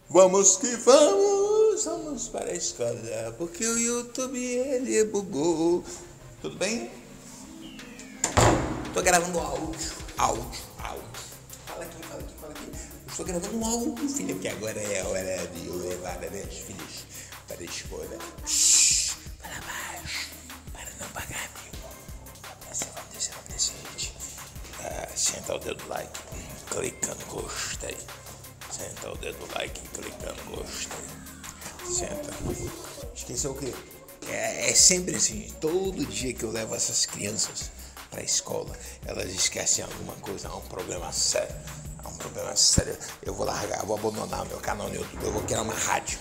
Vamos que vamos, vamos para a escola, porque o YouTube ele bugou. Tudo bem? Tô gravando áudio. Fala aqui. Eu estou gravando um áudio, filha, porque agora é a hora de eu levar as minhas filhas para a escola. Shhh, para baixo, para não pagar, viu? Vamos descer, gente. Senta o dedo like, clicando gostei. Senta o dedo like, clicando gostei. Senta. Esqueceu o quê? É sempre assim, todo dia que eu levo essas crianças pra escola, elas esquecem alguma coisa, há um problema sério. Eu vou largar, eu vou abandonar meu canal no YouTube, eu vou criar uma rádio.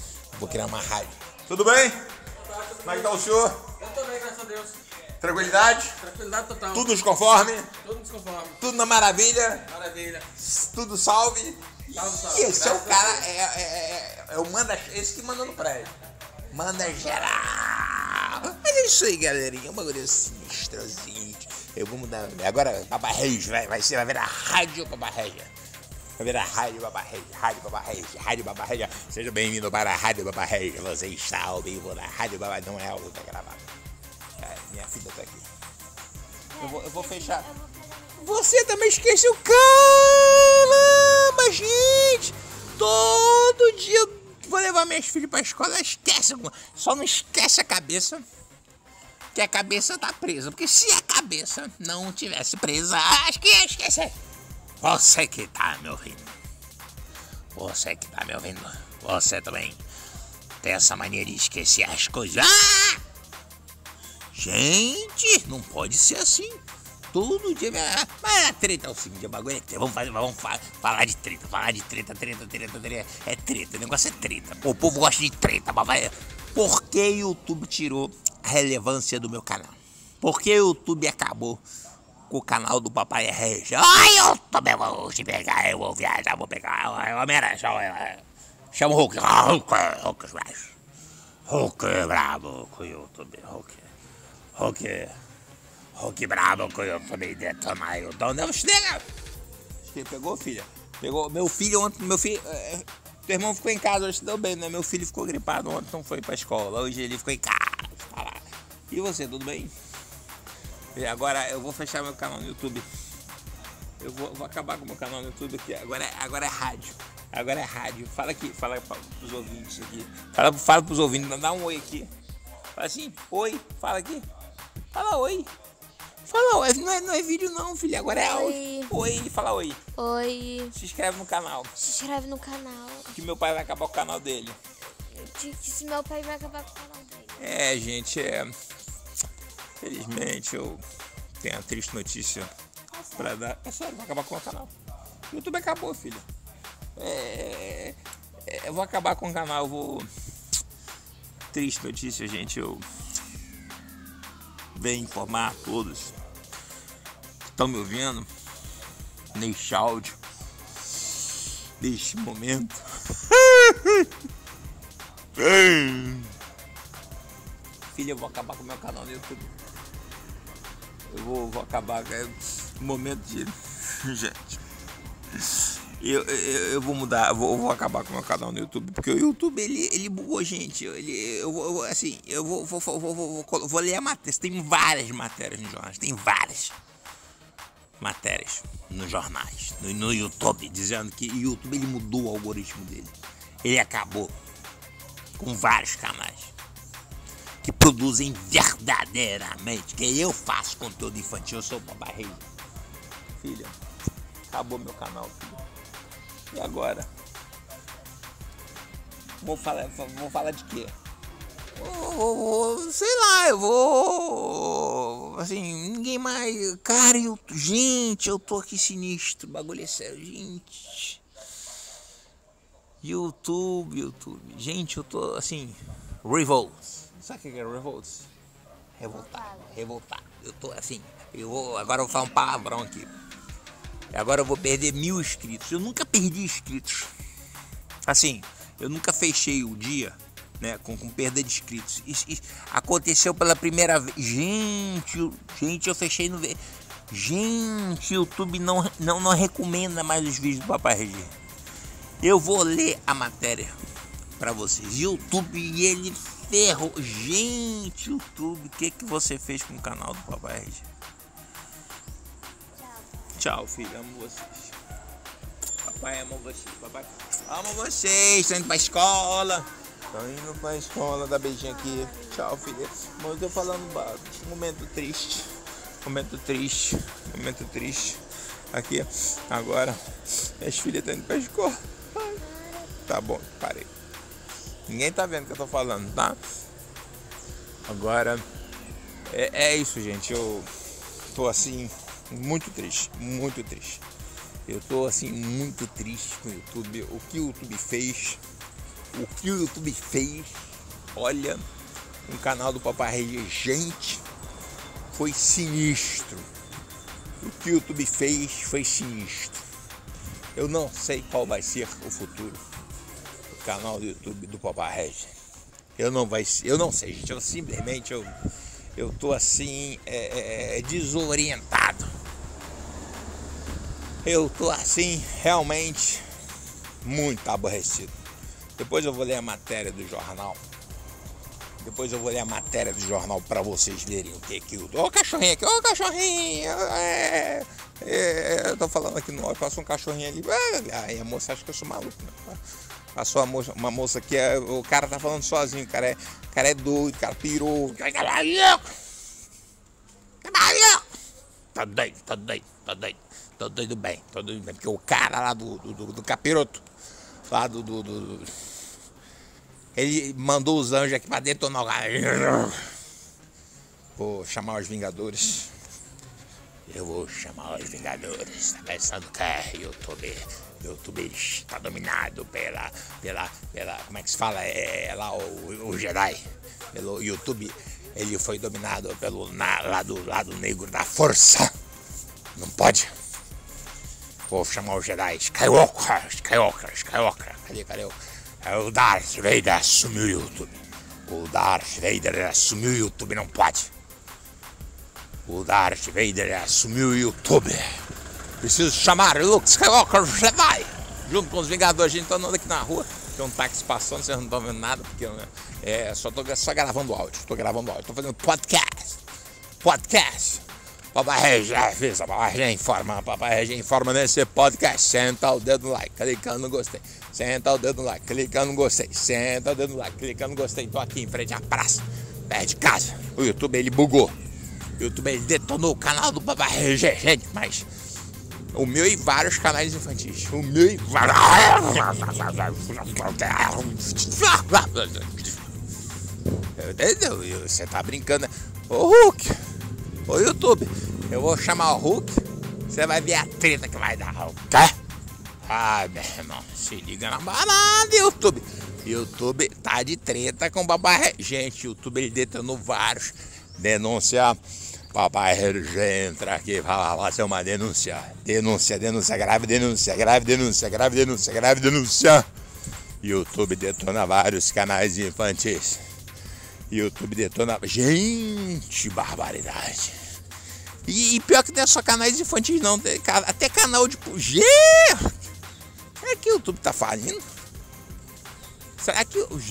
Tudo bem? Como é que tá o senhor? Eu tô bem, graças a Deus. Tranquilidade? Tranquilidade total. Tudo conforme? Tudo desconforme. Tudo na maravilha? Maravilha. Tudo salve? Salve. E esse é o cara, é o manda, esse que manda no prédio. Manda geral. Mas é isso aí, galerinha. É um bagulho sinistrozinho. Eu vou mudar. Agora, Papai Reis vai virar Rádio Papai Reis. Vai virar Rádio Papai Reis. Seja bem-vindo para a Rádio Papai Reis. Você está ao vivo na Rádio Papai. Não é algo que tá gravado. Minha filha tá aqui. Eu vou fechar. Você também esqueceu. Caramba, gente. Todo dia eu vou levar minhas filhas pra escola. Esquece. Só não esquece a cabeça. Que a cabeça tá presa. Porque se a cabeça não tivesse presa, acho que ia esquecer. Você que tá me ouvindo. Você também tem essa mania de esquecer as coisas. Gente, não pode ser assim. Todo dia. Mas a treta é o seguinte, o bagulho é treta. Vamos falar de treta. É treta, o negócio é treta. O povo gosta de treta, papai. Por que o YouTube tirou a relevância do meu canal? Por que o YouTube acabou com o canal do Papai Reis? Ai, YouTube, eu vou te pegar, eu vou viajar, vou pegar. Chama o Hulk. Hulk brabo com o YouTube. Hulk brabo com o YouTube. Detonar o dono. Não, chega! Pegou, filha? Pegou. Meu filho ontem, teu irmão ficou em casa, hoje se deu bem, né? Meu filho ficou gripado ontem, não foi pra escola. Hoje ele ficou em casa, tá lá. E você, tudo bem? E agora eu vou fechar meu canal no YouTube. Eu vou acabar com o meu canal no YouTube aqui. Agora é rádio. Fala pros ouvintes aqui. Fala pros ouvintes, dá um oi aqui. Fala assim, oi, fala aqui. Fala oi. Fala oi, não é vídeo não, filha. Agora é áudio. Oi, fala oi. Oi. Se inscreve no canal. Que meu pai vai acabar com o canal dele. Se meu pai vai acabar com o canal dele. Gente, felizmente eu tenho uma triste notícia pra dar. É sério, vai acabar com o canal. O YouTube acabou, filha. Eu vou acabar com o canal, Triste notícia, gente. Eu venho informar a todos que estão me ouvindo neste áudio, neste momento. Filha, eu vou acabar com o meu canal no YouTube. Eu vou acabar com o momento de... Gente, eu vou mudar, vou acabar com o meu canal no YouTube, porque o YouTube, ele bugou, gente. Eu vou ler a matéria. Tem várias matérias nos jornais, nos jornais, no YouTube, dizendo que o YouTube, ele mudou o algoritmo dele. Ele acabou com vários canais que produzem verdadeiramente, que eu faço conteúdo infantil, eu sou o Papai Reis. Filha, acabou meu canal, filha. E agora? Vou falar de quê? Sei lá, eu vou... Assim, ninguém mais... Cara, gente, eu tô aqui sinistro, o bagulho é sério, gente. YouTube. Gente, eu tô assim... Revolt. Sabe o que é revolt? Revoltado. Eu tô assim... Agora eu vou falar um palavrão aqui. Agora eu vou perder 1000 inscritos. Eu nunca perdi inscritos. Assim, eu nunca fechei o dia, né, com perda de inscritos. Isso aconteceu pela primeira vez. Gente, eu fechei no... Gente, o YouTube não recomenda mais os vídeos do Papai Reis. Eu vou ler a matéria pra vocês. YouTube, ele ferrou. Gente, YouTube, o que você fez com o canal do Papai RG? Tchau, filho, amo vocês. Papai ama vocês, papai ama vocês. Estão indo pra escola. Estão indo pra escola, dá beijinho aqui. Tchau, filha. Mas eu tô falando momento triste. Momento triste. Momento triste. Aqui, agora, as filhas estão indo pra escola. Ai. Tá bom, parei. Ninguém tá vendo o que eu tô falando, tá? Agora, é isso, gente. Eu tô assim, muito triste. Muito triste. Eu tô assim, muito triste com o YouTube. O que o YouTube fez. O que o YouTube fez. Olha, o canal do Papai RG, gente, foi sinistro. O que o YouTube fez foi sinistro. Eu não sei qual vai ser o futuro do canal do YouTube do Papai RG. Eu não sei, gente. Eu simplesmente eu tô assim desorientado. Eu tô assim realmente muito aborrecido. Depois eu vou ler a matéria do jornal. Depois eu vou ler a matéria do jornal pra vocês verem o que o... Ô cachorrinho aqui, ô cachorrinho! Eu tô falando aqui no ar, passou um cachorrinho ali. Aí a moça acha que eu sou maluco, né? Passou uma moça aqui, o cara tá falando sozinho, o cara é doido, o cara pirou. Tô doido bem, porque o cara lá do capiroto, lá ele mandou os anjos aqui pra detonar o cara. Vou chamar os Vingadores. Eu vou chamar os Vingadores. Tá pensando que é YouTube está dominado pela como é que se fala? Lá o Jedi. Pelo YouTube, ele foi dominado pelo lado negro da força. Não pode. Vou chamar o Jedi. Skywalker. Cadê o Darth Vader assumiu o YouTube. O Darth Vader assumiu o YouTube, não pode. O Darth Vader assumiu o YouTube. Preciso chamar o Luke Skywalker Jedi. Junto com os Vingadores. A gente tá andando aqui na rua. Tem um táxi passando, vocês não estão vendo nada. Porque só gravando áudio. Tô fazendo podcast. Papai RG avisa, Papai RG informa nesse podcast. Senta o dedo no like, clicando no gostei. Senta o dedo no like, clicando no gostei. Senta o dedo no like, clicando no gostei. Tô aqui em frente à praça, perto de casa. O YouTube, ele bugou. O YouTube, ele detonou o canal do Papai RG, gente. Mas o meu e vários canais infantis. O meu e vários... Entendeu? Você tá brincando. Ô Hulk, ô YouTube, eu vou chamar o Hulk. Você vai ver a treta que vai dar, Hulk. Tá? Ah, meu irmão, se liga na balada, YouTube. YouTube tá de treta com o Papai. Gente, YouTube, ele detonou vários. Denúncia. Papai RG entra aqui e vai fazer uma denúncia. Denúncia, grave denúncia. YouTube detona vários canais infantis. YouTube detona... Gente, barbaridade. E pior que não é só canais infantis não. Tem até canal de... Será que o YouTube tá falindo? Será que... O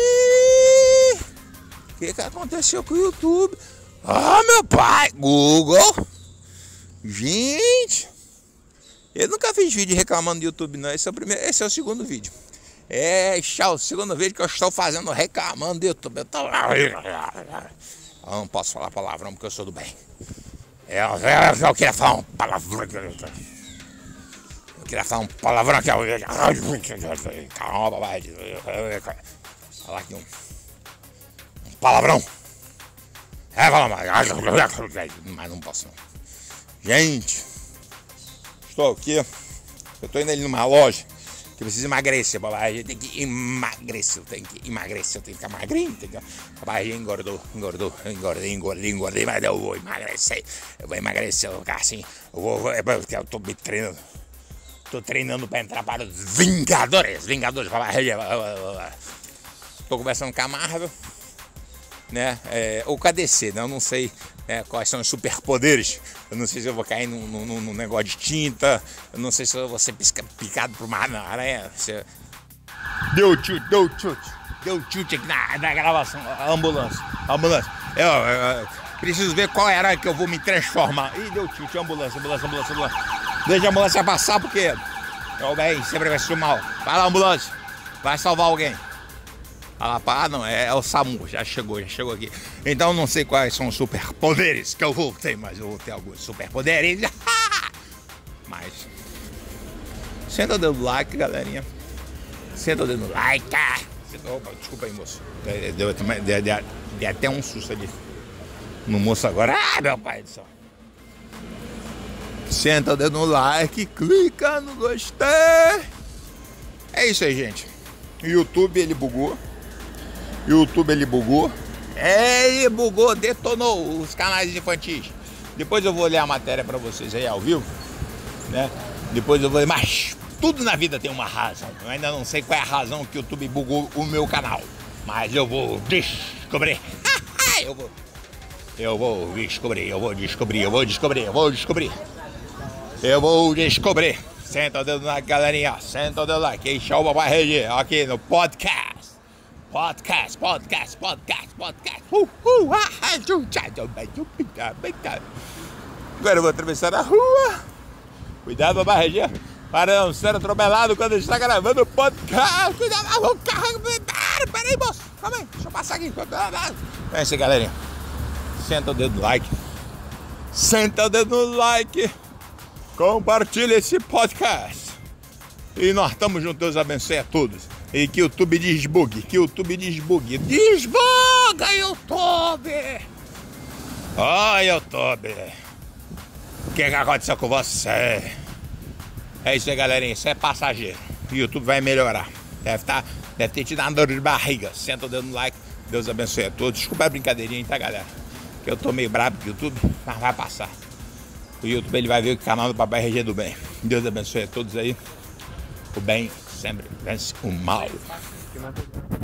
que aconteceu com o YouTube? Ah, meu pai! Google! Gente! Eu nunca fiz vídeo reclamando do YouTube, não. Esse é o segundo vídeo. O segundo vídeo que eu estou fazendo reclamando do YouTube. Eu não posso falar palavrão porque eu sou do bem. Eu queria falar um palavrão. Calma, papai. Falar aqui um palavrão. Mas não posso não. Gente, estou aqui. Eu estou indo ali numa loja que eu preciso emagrecer, papai. Eu tenho que emagrecer. Eu tenho que ficar magrinho, entendeu? Papai engordei, mas eu vou emagrecer. Eu vou ficar assim. Eu tô me treinando. Tô treinando para entrar para os Vingadores, papai. Tô conversando com a Marvel, né? Ou com a DC, né? Eu não sei Quais são os superpoderes. Eu não sei se eu vou cair num negócio de tinta. Eu não sei se eu vou ser picado por uma aranha. Deu chute aqui na gravação. Ambulância. Eu preciso ver qual era que eu vou me transformar. Ih, deu chute, ambulância. Deixa a ambulância passar porque o bem sempre vai ser mal. Vai lá, ambulância. Vai salvar alguém. Não, é o SAMU, já chegou aqui. Então não sei quais são os superpoderes que eu vou ter, mas eu vou ter alguns superpoderes. Mas senta o dedo no like, galerinha. Senta o dedo no like. Opa, desculpa aí, moço. Deu até um susto ali no moço agora. Meu pai do céu. Senta o dedo no like, clica no gostei. É isso aí, gente. O YouTube ele bugou. Ele bugou, detonou os canais infantis. Depois eu vou ler a matéria pra vocês aí ao vivo, né? Depois eu vou ler, mas tudo na vida tem uma razão. Eu ainda não sei qual é a razão que o YouTube bugou o meu canal, mas eu vou descobrir. Eu vou descobrir. Senta o dedo na galerinha, senta o dedo lá. Quem chama o Papai Regi aqui no podcast. Agora eu vou atravessar a rua. Cuidado, Papai Regi, para não ser atropelado quando está gravando o podcast. Cuidado, o carro. Peraí, moço. Calma aí, deixa eu passar aqui. É isso aí, galerinha. Senta o dedo no like. Compartilha esse podcast. E nós estamos juntos, Deus abençoe a todos. E que o YouTube desbugue. Desbuga, YouTube! YouTube! O que aconteceu com você? É isso aí, galerinha. Isso é passageiro. O YouTube vai melhorar. Deve ter te dado uma dor de barriga. Senta o dedo no like. Deus abençoe a todos. Desculpa a brincadeirinha, tá, galera? Que eu tô meio brabo com o YouTube, mas vai passar. O YouTube ele vai ver o canal do Papai Regi do Bem. Deus abençoe a todos aí. O bem sempre vence o mal.